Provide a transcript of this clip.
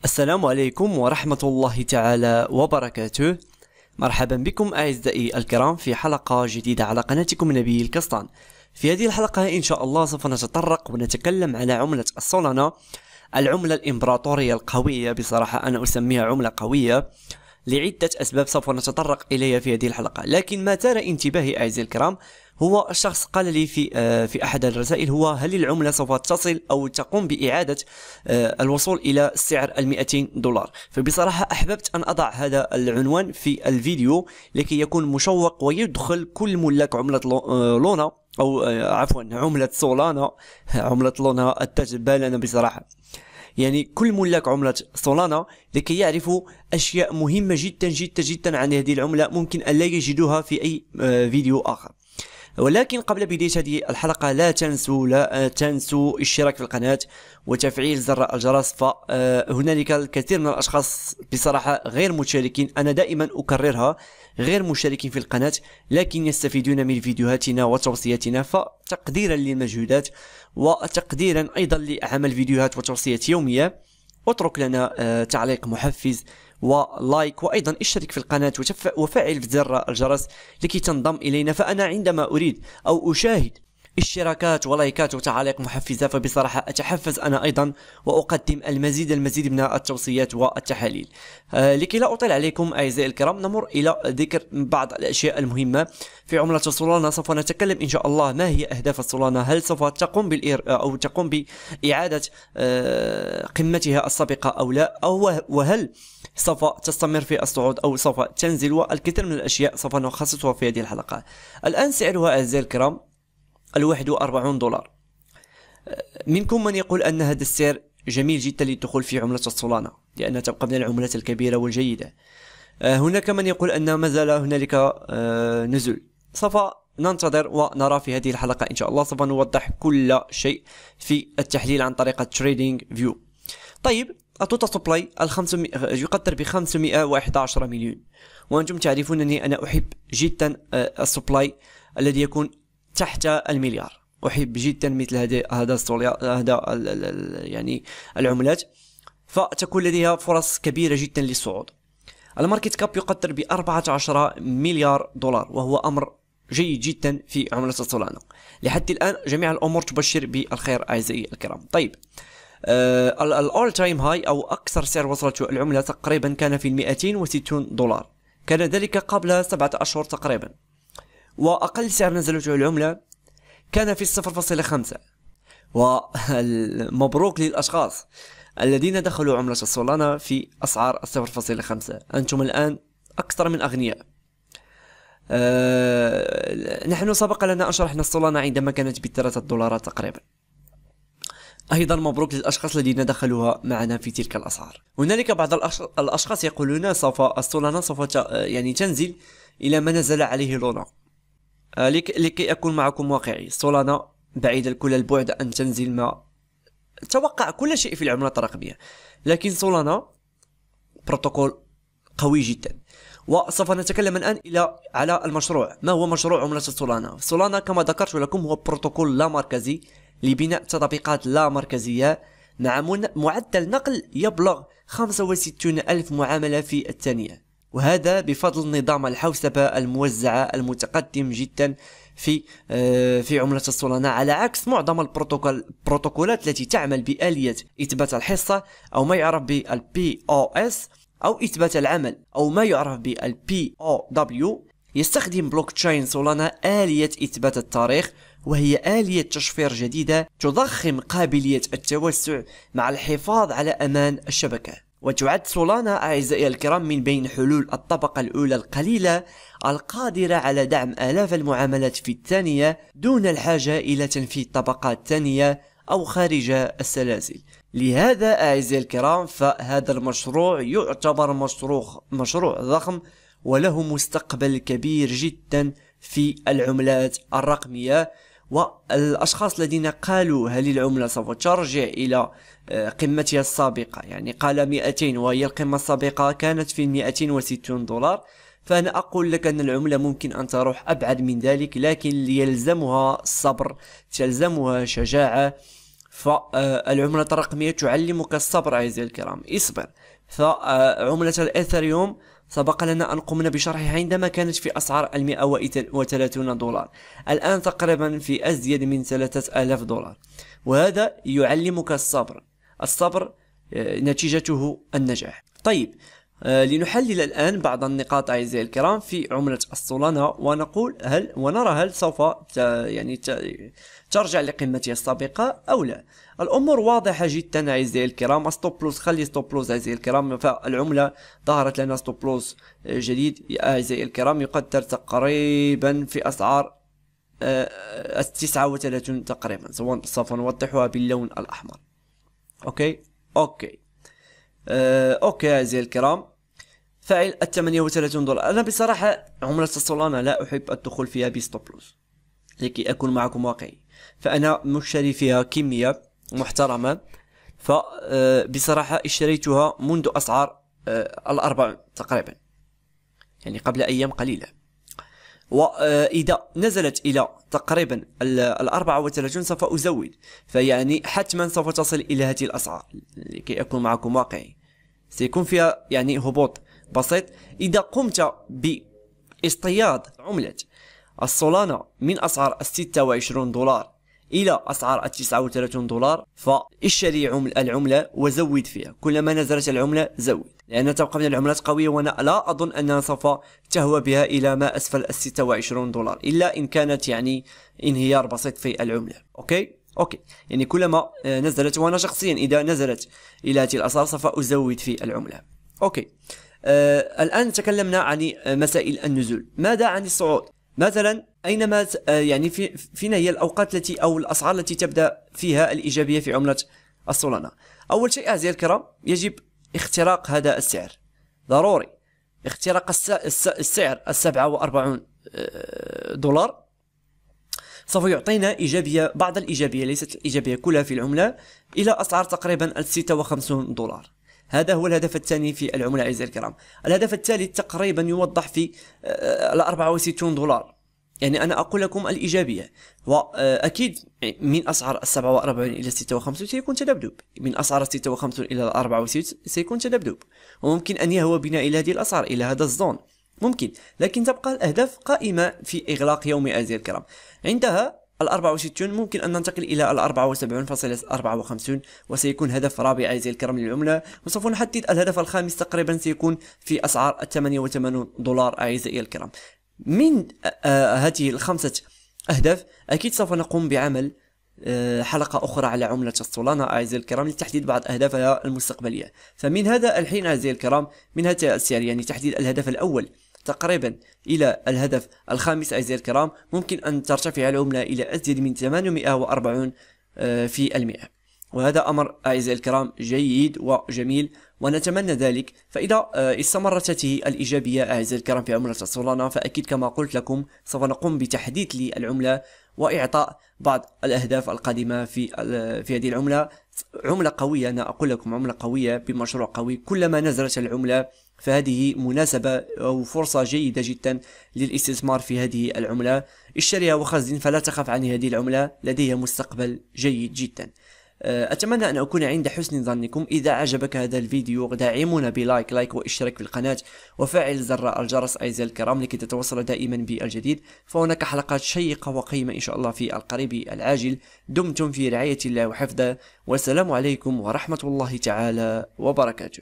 السلام عليكم ورحمة الله تعالى وبركاته. مرحبا بكم أعزائي الكرام في حلقة جديدة على قناتكم نبيل القسطان. في هذه الحلقة إن شاء الله سوف نتطرق ونتكلم على عملة السولانا، العملة الإمبراطورية القوية. بصراحة أنا أسميها عملة قوية لعدة أسباب سوف نتطرق إليها في هذه الحلقة، لكن ما ثار انتباهي أعزائي الكرام هو الشخص قال لي في أحد الرسائل، هو هل العملة سوف تصل أو تقوم بإعادة الوصول إلى سعر $200؟ فبصراحة أحببت أن أضع هذا العنوان في الفيديو لكي يكون مشوق ويدخل كل ملاك عملة لونا أو عفوا عملة سولانا. عملة لونا التجبال بصراحة، يعني كل ملاك عملة سولانا لكي يعرفوا أشياء مهمة جدا جدا جدا عن هذه العملة ممكن أن لا يجدوها في أي فيديو آخر. ولكن قبل بداية هذه الحلقة لا تنسوا الاشتراك في القناة وتفعيل زر الجرس، فهنالك الكثير من الأشخاص بصراحة غير مشاركين، أنا دائما أكررها، غير مشاركين في القناة لكن يستفيدون من فيديوهاتنا وتوصياتنا، فتقديرا للمجهودات وتقديرا أيضا لعمل فيديوهات وتوصيات يومية اترك لنا تعليق محفز ولايك، وايضا اشترك في القناة وفعل زر الجرس لكي تنضم الينا. فانا عندما اريد او اشاهد اشتراكات ولايكات وتعاليق محفزة فبصراحة اتحفز انا ايضا واقدم المزيد من التوصيات والتحاليل. لكي لا اطيل عليكم اعزائي الكرام، نمر الى ذكر بعض الاشياء المهمة في عملة السولانا. سوف نتكلم ان شاء الله ما هي اهداف السولانا، هل سوف تقوم تقوم باعادة قمتها السابقة او لا، وهل سوف تستمر في الصعود أو سوف تنزل، والكثير من الأشياء سوف نخصصها في هذه الحلقة. الآن سعرها أعزائي الكرام $41. منكم من يقول أن هذا السعر جميل جدا للدخول في عملة السولانا لأنها تبقى من العملات الكبيرة والجيدة. هناك من يقول أن ما زال هنالك نزول. سوف ننتظر ونرى في هذه الحلقة إن شاء الله. سوف نوضح كل شيء في التحليل عن طريق تريدينج فيو. طيب، التوتال سبلاي يقدر ب 511 مليون، وأنتم تعرفونني أنا أحب جدا السبلاي الذي يكون تحت المليار، أحب جدا مثل هذا يعني العملات، فتكون لديها فرص كبيرة جدا للصعود. الماركت كاب يقدر ب 14 مليار دولار، وهو أمر جيد جدا في عملة السولانا. لحد الآن جميع الأمور تبشر بالخير أعزائي الكرام. طيب، الأول تايم هاي أو أكثر سعر وصلت العملة تقريبا كان في $260، كان ذلك قبل 7 أشهر تقريبا، وأقل سعر نزلته العملة كان في 0.5. ومبروك للأشخاص الذين دخلوا عملة السولانا في أسعار 0.5، أنتم الآن أكثر من أغنياء. نحن سبق لنا أن شرحنا السولانا عندما كانت $3 تقريبا. أيضا مبروك للأشخاص الذين دخلوها معنا في تلك الأسعار. هنالك بعض الأشخاص يقولون السولانا سوف يعني تنزل إلى ما نزل عليه لونا. لكي أكون معكم واقعي، سولانا بعيد كل البعد أن تنزل، ما توقع كل شيء في العملات الرقمية، لكن سولانا بروتوكول قوي جدا. وسوف نتكلم الآن على المشروع. ما هو مشروع عملة السولانا؟ سولانا كما ذكرت لكم هو بروتوكول لا مركزي لبناء تطبيقات لا مركزية مع معدل نقل يبلغ 65,000 معاملة في الثانية، وهذا بفضل نظام الحوسبة الموزعة المتقدم جدا في عملة السولانا، على عكس معظم البروتوكولات التي تعمل بآلية إثبات الحصة أو ما يعرف بال POS أو إثبات العمل أو ما يعرف بال POW. يستخدم بلوكتشين سولانا آلية إثبات التاريخ، وهي آلية تشفير جديدة تضخم قابلية التوسع مع الحفاظ على أمان الشبكة. وتعد سولانا أعزائي الكرام من بين حلول الطبقة الأولى القليلة القادرة على دعم آلاف المعاملات في الثانية دون الحاجة إلى تنفيذ طبقات ثانية أو خارج السلاسل. لهذا أعزائي الكرام فهذا المشروع يعتبر مشروع ضخم وله مستقبل كبير جدا في العملات الرقمية. والأشخاص الذين قالوا هل العملة سوف ترجع إلى قمتها السابقة، يعني قال 200 وهي القمة السابقة كانت في $260، فأنا أقول لك أن العملة ممكن أن تروح أبعد من ذلك، لكن يلزمها صبر، تلزمها شجاعة، فالعملة الرقمية تعلمك الصبر أعزائي الكرام، اصبر. فعملة الإيثريوم سبق لنا أن قمنا بشرحها عندما كانت في أسعار 130 دولار، الآن تقريبا في أزيد من 3000 دولار، وهذا يعلمك الصبر. الصبر نتيجته النجاح. طيب، لنحلل الآن بعض النقاط أعزائي الكرام في عملة السولانا، ونرى هل سوف ترجع لقمتها السابقة أو لا. الأمور واضحة جدا أعزائي الكرام. ستوب لوس، خلي ستوب لوس أعزائي الكرام. فالعملة ظهرت لنا ستوب لوس جديد أعزائي الكرام، يقدر تقريبا في أسعار 39 تقريبا، سوف نوضحها باللون الأحمر. أوكي أعزائي الكرام، فاعل 38 دولار. أنا بصراحة عملة السولانا لا أحب الدخول فيها بستوب لوس لكي أكون معكم واقعي، فأنا مشتري فيها كمية محترمة، فبصراحة اشتريتها منذ أسعار 40 تقريبا، يعني قبل أيام قليلة، وإذا نزلت إلى تقريبا 34 سوف أزود، فيعني حتما سوف تصل إلى هذه الأسعار لكي أكون معكم واقعي. سيكون فيها يعني هبوط بسيط. إذا قمت باصطياد عملة السولانا من أسعار 26 دولار إلى أسعار 39 دولار، فاشتري العملة وزود فيها. كلما نزلت العملة زود، لأن تبقى من العملات قوية، وأنا لا أظن أنها سوف تهوى بها إلى ما أسفل 26 دولار، إلا إن كانت يعني انهيار بسيط في العملة. أوكي يعني كلما نزلت، وأنا شخصيا إذا نزلت إلى هذه الأسعار سوف أزود في العملة. الآن تكلمنا عن مسائل النزول. ماذا عن الصعود؟ مثلا أينما يعني فين هي الأوقات التي أو الأسعار التي تبدأ فيها الإيجابية في عملة السولانا؟ أول شيء أعزائي الكرام، يجب اختراق هذا السعر، ضروري اختراق السعر 47 دولار. سوف يعطينا إيجابية، بعض الإيجابية، ليست الإيجابية كلها في العملة، إلى أسعار تقريبا 56 دولار. هذا هو الهدف الثاني في العملة أعزائي الكرام. الهدف الثالث تقريبا يوضح في 64 دولار. يعني أنا أقول لكم الإيجابية، وأكيد من أسعار 47 إلى 56 سيكون تذبذب، من أسعار 56 إلى 64 سيكون تذبذب، وممكن أن يهوى بنا إلى هذه الأسعار، إلى هذا الزون ممكن، لكن تبقى الأهداف قائمة في إغلاق يومي أعزائي الكرام. عندها 64 ممكن أن ننتقل إلى 74.54، وسيكون هدف رابع أعزائي الكرام للعملة. وسوف نحدد الهدف الخامس، تقريبا سيكون في أسعار 88 دولار أعزائي الكرام. من هذه الخمسة أهداف أكيد سوف نقوم بعمل حلقة أخرى على عملة السولانا أعزائي الكرام لتحديد بعض أهدافها المستقبلية. فمن هذا الحين أعزائي الكرام، من هذا السعر يعني تحديد الهدف الأول تقريبا إلى الهدف الخامس أعزائي الكرام، ممكن أن ترتفع العملة إلى أزيد من 840 في المئة، وهذا أمر أعزائي الكرام جيد وجميل ونتمنى ذلك. فإذا استمرت هذه الإيجابية أعزائي الكرام في عملة السولانا، فأكيد كما قلت لكم سوف نقوم بتحديث للعملة وإعطاء بعض الأهداف القادمة في هذه العملة. عملة قوية، أنا أقول لكم عملة قوية بمشروع قوي. كلما نزلت العملة فهذه مناسبة أو فرصة جيدة جدا للاستثمار في هذه العملة. اشتريها وخزن، فلا تخف عن هذه العملة، لديها مستقبل جيد جدا. أتمنى أن أكون عند حسن ظنكم. إذا عجبك هذا الفيديو دعمونا بلايك واشتراك في القناة وفعل زر الجرس أعزائي الكرام لكي تتوصل دائما بالجديد، فهناك حلقات شيقة وقيمة إن شاء الله في القريب العاجل. دمتم في رعاية الله وحفظه، والسلام عليكم ورحمة الله تعالى وبركاته.